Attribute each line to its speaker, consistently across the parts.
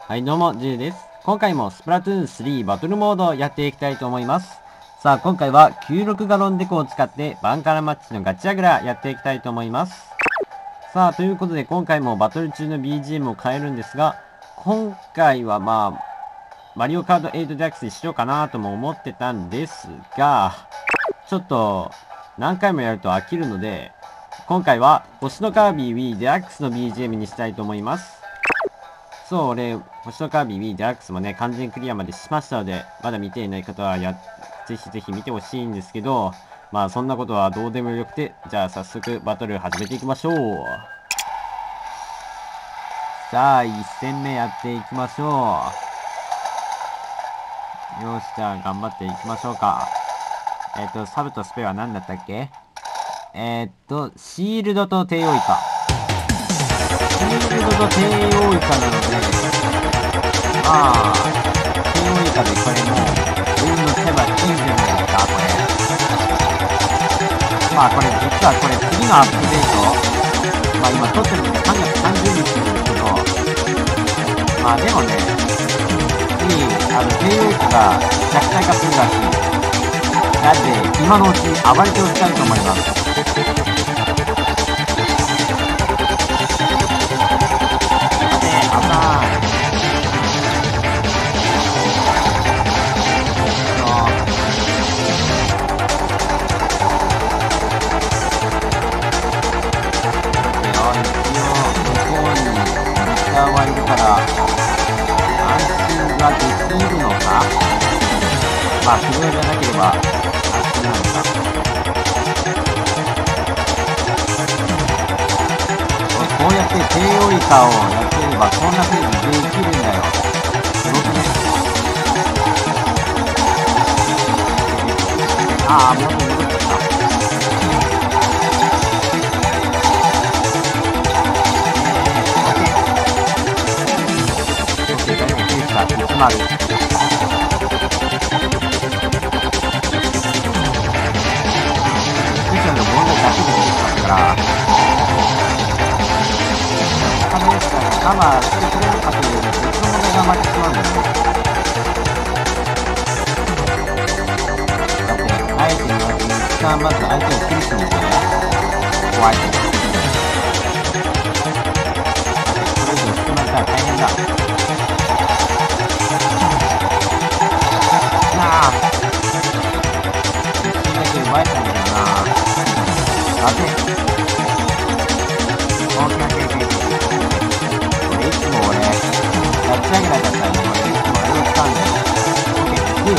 Speaker 1: はいどうも、ジュウです。今回もスプラトゥーン3バトルモードをやっていきたいと思います。さあ、今回は96ガロンデコを使ってバンカラマッチのガチアグラやっていきたいと思います。さあ、ということで今回もバトル中の BGM を変えるんですが、今回はマリオカード8デラックスにしようかなとも思ってたんですが、ちょっと何回もやると飽きるので、今回は星のカービィ Wii デラックスの BGM にしたいと思います。そう、俺、星のカービィ Wii デラックスもね、完全クリアまでしましたので、まだ見ていない方はぜひぜひ見てほしいんですけど、そんなことはどうでもよくて、じゃあ早速バトル始めていきましょう。さあ、1戦目やっていきましょう。よし、じゃあ頑張っていきましょうか。サブとスペは何だったっけ？シールドと帝王イカ。シールドと帝王イカなので、帝王イカでこれもう、運のせばいいんじゃないですか、これ。これ実はこれ次のアップデート、今撮ってるので3月30日なんですけど、でもね、次、帝王イカが弱体化するらしい。なんで、今のうちに暴れておきたいと思います。不良じゃなければ安心なのか。こうやって帝王イカをやっていればこんな風にできるんだよ。すごくね。もう戻っちゃった。OK、大丈夫、9した、10。カバーしてくれるかという別の問題が待ってしまうんですね。だって、あえて言わずに一旦まず相手を切りしに行くね。怖いけど。これ以上進まれたら大変だ。一瞬だけ奪えたんだけどな。待て。大きな経験。いつも俺、ガチャグラだったらね、俺いつもあれを使うんだよ。OK、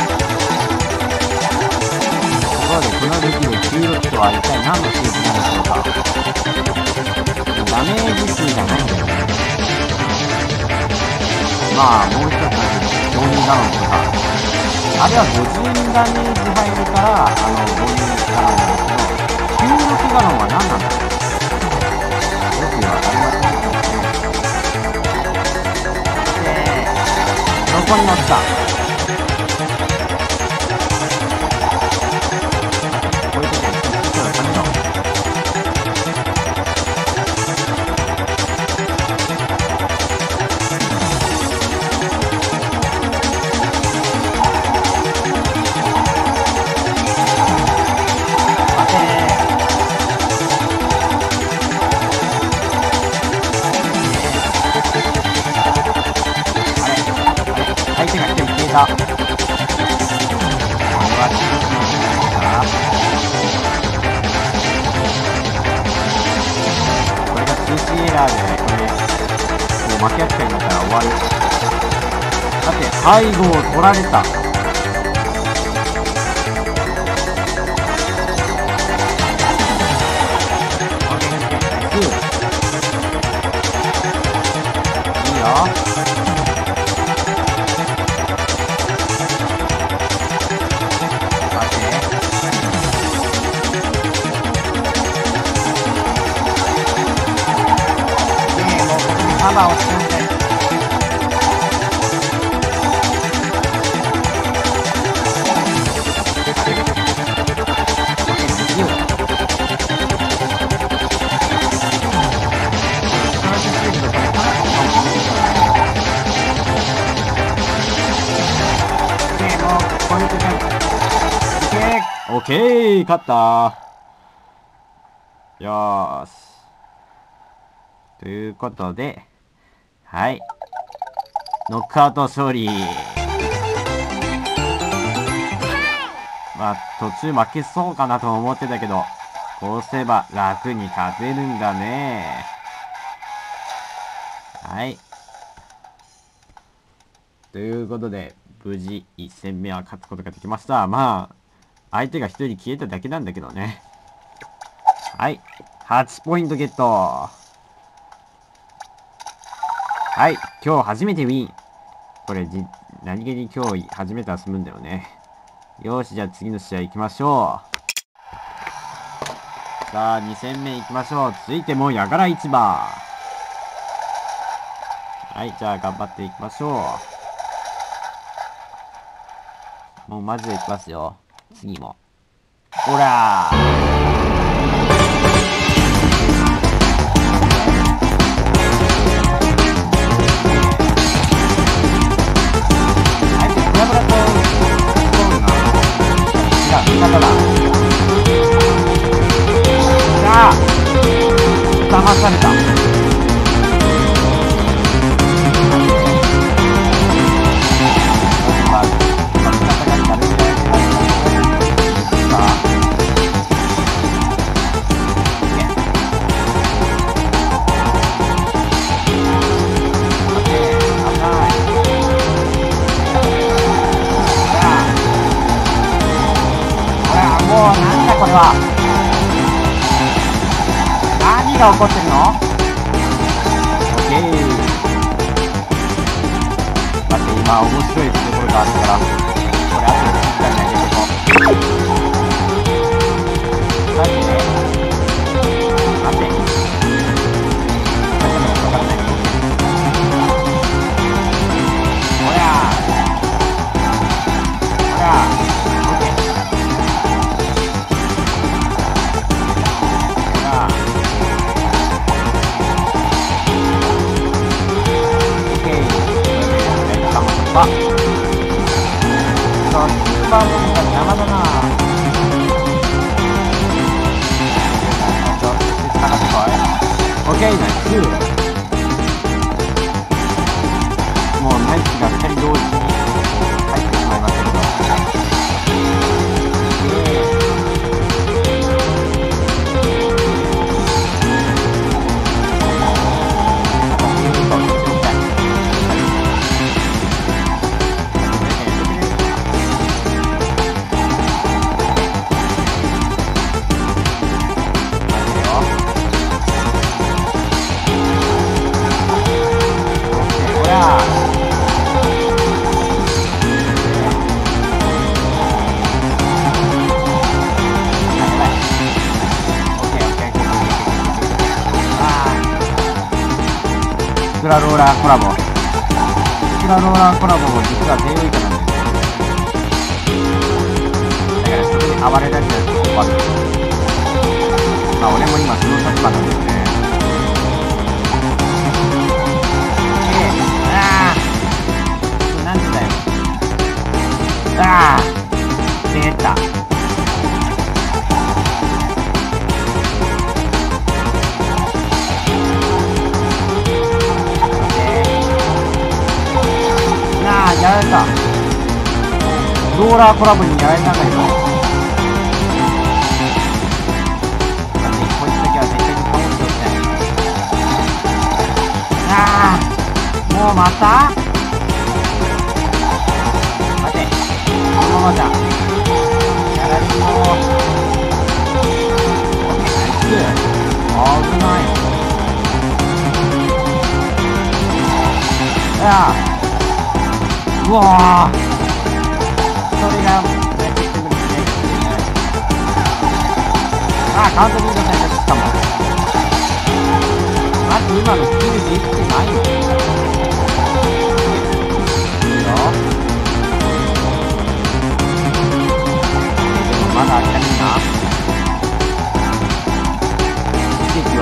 Speaker 1: ところで、この武器で96とは一体何の数字なんでしょうか。ダメージ数じゃないんだよね。もう一つの50ガロンとか。あれは50人ダメージ入るから、50ガロンなんですけど、96ガロンは何なんだろう。よくわかりませんけどね。どこに乗った？こういう時は一緒に止めろ。相手が1人消えた。これは厳しいんじゃないですか。これが通知エラーで、これ、もう負け扱いになったら終わる。だって、背後を取られた。いいよ。カバーをしておいて。 オッケー勝ったー。よーし。ということで、はい。ノックアウト勝利。まあ、途中負けそうかなと思ってたけど、こうすれば楽に勝てるんだね。はい。ということで、無事1戦目は勝つことができました。まあ、相手が1人消えただけなんだけどね。はい。8ポイントゲット。はい。今日初めてウィン。これ、何気に今日初めて遊ぶんだよね。よし、じゃあ次の試合行きましょう。さあ、2戦目行きましょう。続いても、やがら市場。はい、じゃあ頑張っていきましょう。もうマジで行きますよ。次も。ほらー。味方だ。さあ、騙された。なんだこれは。何が起こってるの？オッケー。待って、今面白いところがあるから、これ後でしっかり投げていこう。待ってね。待って。わからない。ほら。ほら。あ、そう、スーパーボールが邪魔だな。ちょっと下がってこい。オッケー、ナイス。もうナイスが2人同時に入ってしまいましたけど。スクラローラーコラボ。スクラローラーコラボも実は低位下なんだよね。だからそこに暴れ出したやつが困る。まあ俺も今その立場なんだよね。ああなんでだよ。ああ出た。やられた。ローラーコラボにやられたんだけど。こいつだけは絶対に倒しておきたい。ああ、もうまた？待て、このままじゃやられるよ。ナイス。危ない。ああ。うわぁ、それがああ、カウントリードされたしかも。待って、今のスキルできてないの？いいよ。でもまだ諦めるな。奇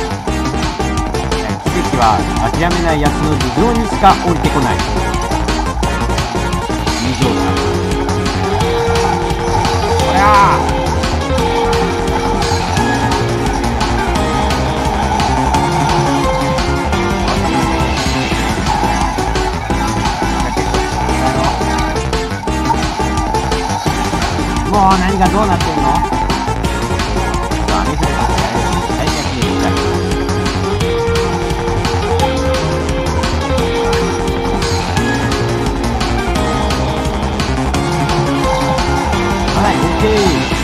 Speaker 1: 跡は諦めないやつの頭上にしか降りてこない。以上だ。こりゃもう何がどうなってるの？さあ、見せてください。はい、逆に入れたい。はい、オッケー。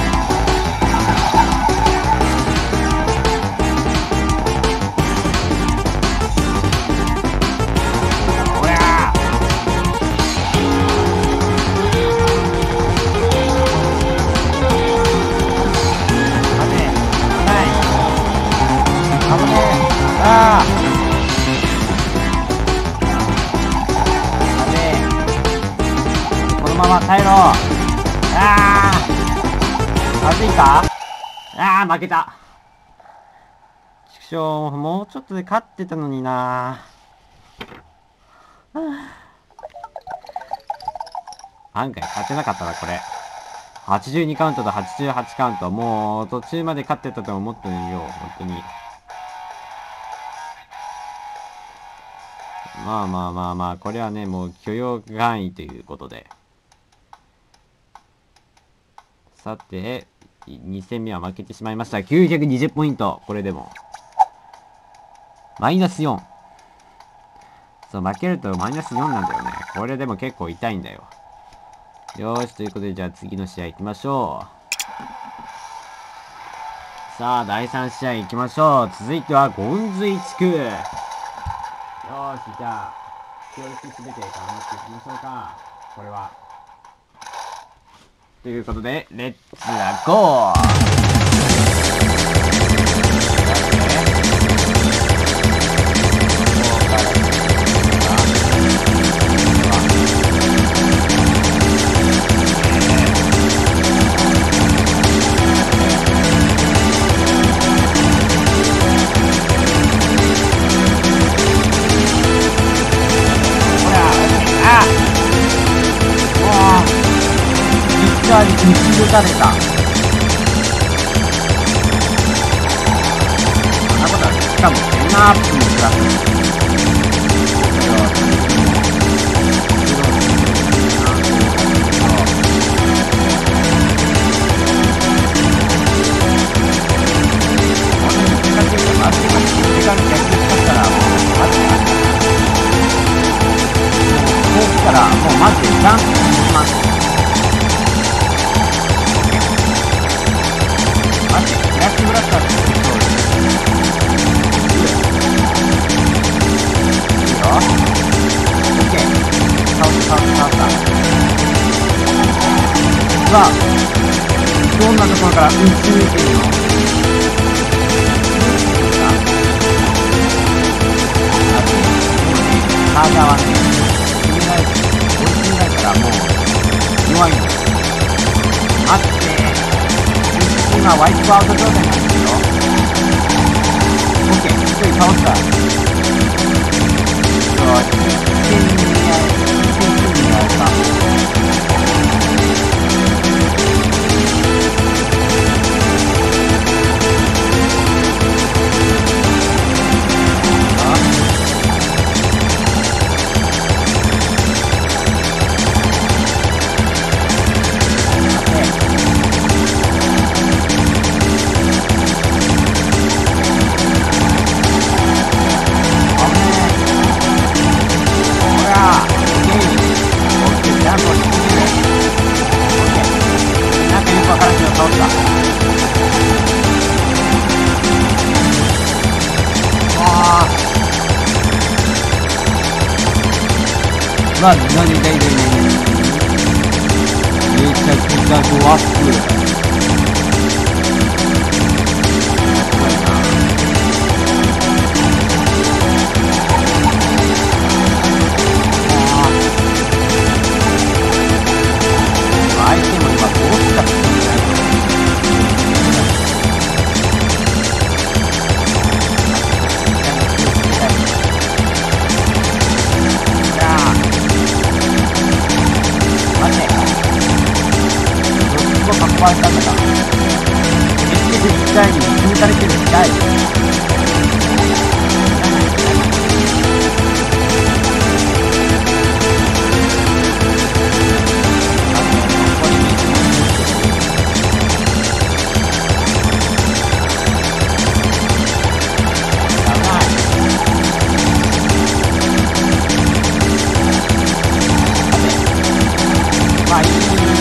Speaker 1: 耐えろ。まずいか。負けた。ちくしょう、もうちょっとで勝ってたのにな。案外勝てなかったな、これ。82カウントと88カウント。もう途中まで勝ってたと思ってるよ、本当に。まあ、これはね、もう許容範囲ということで。さて、2戦目は負けてしまいました。920ポイント。これでも。マイナス4。そう、負けるとマイナス4なんだよね。これでも結構痛いんだよ。よーし、ということで、じゃあ次の試合行きましょう。さあ、第3試合行きましょう。続いては、ゴンズイ地区。よーし、じゃあ、教室すべて頑張っていきましょうか。これは。ということで、レッツラゴー。打ち抜かれた。そんなことはね、しかも10アップにプラス。もうマジでジャンプします。マジでキラキブラスターってそうです。いいよ。OK。倒した。さあ、どんなところから打ち抜いているの？カーザーはね、追い詰めないからもう弱いの。待って、今ワイプアウト状態なんですよ。OK、一人倒した。一点にやるか。まあ、何めちゃくちゃドアップ。相手も今どうしたって待って。 われたんだが。1回に抜かれてる機械。まあいい。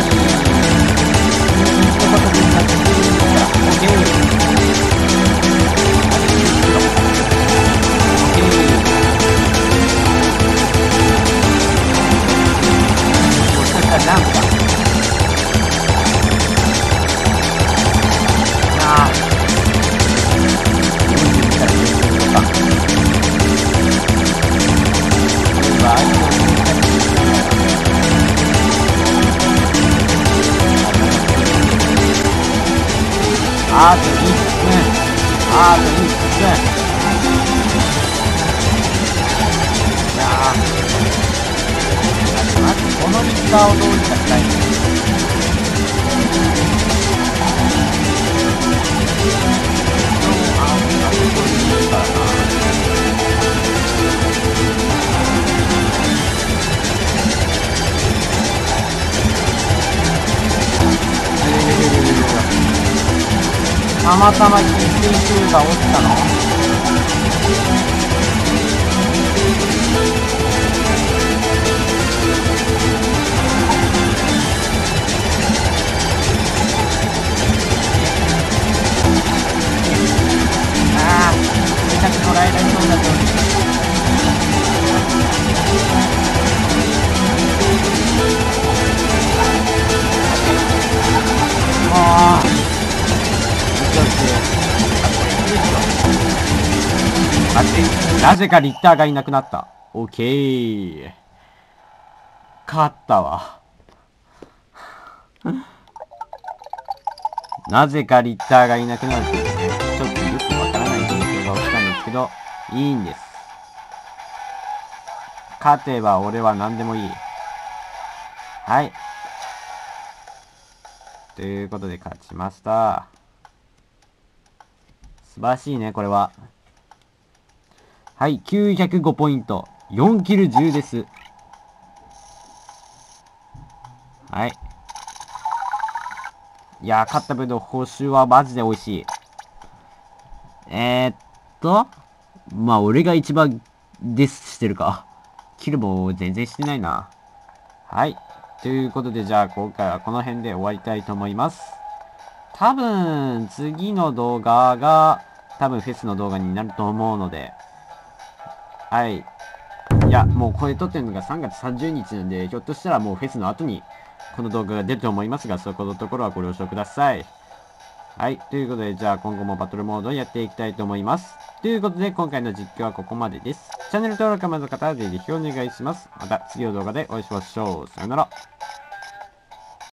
Speaker 1: あと1分。あと1分。いやー。まずこのミキサーをどうにかしたいんです。たまたま緊急集が落ちたの？ああ、めちゃくちゃ捉えられそうだったのに。ああ。なぜかリッターがいなくなった。オッケー。勝ったわ。なぜかリッターがいなくなるというね、ちょっとよくわからない状況が起きたんですけど、いいんです。勝てば俺は何でもいい。はい。ということで勝ちました。素晴らしいね、これは。はい、905ポイント。4キル10です。はい。いやー、勝った分の報酬はマジで美味しい。まあ、俺が一番デスしてるか。キルも全然してないな。はい。ということで、じゃあ、今回はこの辺で終わりたいと思います。多分、次の動画が、多分フェスの動画になると思うので、はい。いや、もうこれ撮ってるのが3月30日なんで、ひょっとしたらもうフェスの後に、この動画が出ると思いますが、そこのところはご了承ください。はい。ということで、じゃあ今後もバトルモードをやっていきたいと思います。ということで、今回の実況はここまでです。チャンネル登録まだの方はぜひお願いします。また次の動画でお会いしましょう。さよなら。